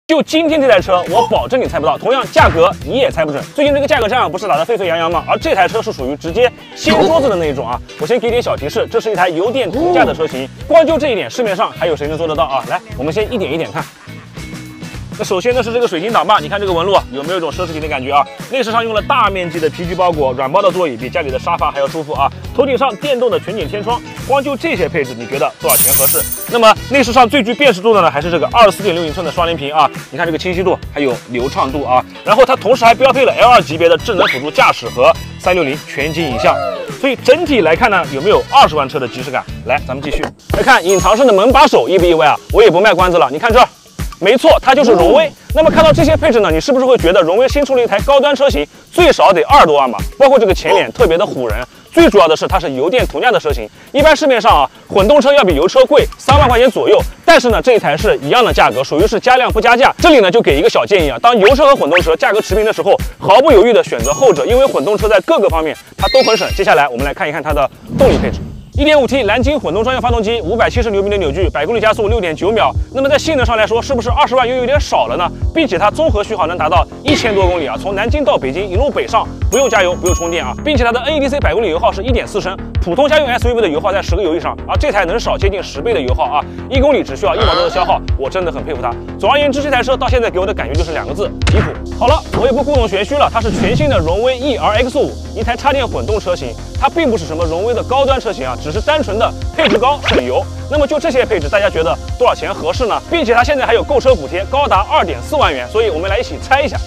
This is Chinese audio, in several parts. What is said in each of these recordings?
就今天这台车，我保证你猜不到，同样价格你也猜不准。最近这个价格战不是打得沸沸扬扬吗？而这台车是属于直接掀桌子的那一种啊！我先给点小提示，这是一台油电同价的车型，光就这一点，市面上还有谁能做得到啊？来，我们先一点一点看。 那首先呢是这个水晶挡把，你看这个纹路有没有一种奢侈品的感觉啊？内饰上用了大面积的皮具包裹，软包的座椅比家里的沙发还要舒服啊。头顶上电动的全景天窗，光就这些配置，你觉得多少钱合适？那么内饰上最具辨识度的呢，还是这个24.6英寸的双联屏啊。你看这个清晰度还有流畅度啊。然后它同时还标配了 L2级别的智能辅助驾驶和360全景影像。 所以整体来看呢，有没有20万车的即视感？来，咱们继续来看隐藏式的门把手，意不意外啊？我也不卖关子了，你看这儿。 没错，它就是荣威。那么看到这些配置呢，你是不是会觉得荣威新出了一台高端车型，最少得20多万吧？包括这个前脸特别的唬人。最主要的是它是油电同价的车型，一般市面上啊，混动车要比油车贵3万块钱左右。但是呢，这一台是一样的价格，属于是加量不加价。这里呢就给一个小建议啊，当油车和混动车价格持平的时候，毫不犹豫的选择后者，因为混动车在各个方面它都很省。接下来我们来看一看它的动力配置。 1.5T 蓝鲸混动专用发动机，570牛米的扭矩，100公里加速6.9秒。那么在性能上来说，是不是20万又有点少了呢？并且它综合续航能达到1000多公里啊，从南京到北京一路北上，不用加油，不用充电啊，并且它的 NEDC 100公里油耗是1.4升，普通家用 SUV 的油耗在10个油以上，而这台能少接近10倍的油耗啊，1公里只需要1毛多的消耗，我真的很佩服它。总而言之，这台车到现在给我的感觉就是2个字：离谱。好了，我也不故弄玄虚了，它是全新的荣威 ERX5，一台插电混动车型，它并不是什么荣威的高端车型啊，只是单纯的 配置高省油，那么就这些配置，大家觉得多少钱合适呢？并且它现在还有购车补贴，高达2.4万元，所以我们来一起猜一下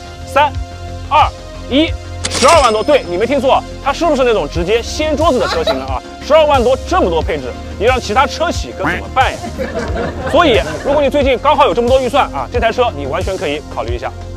，3、2、1， 12万多。对，你没听错，它是不是那种直接掀桌子的车型呢？啊，12万多这么多配置，你让其他车企可怎么办呀？所以，如果你最近刚好有这么多预算啊，这台车你完全可以考虑一下。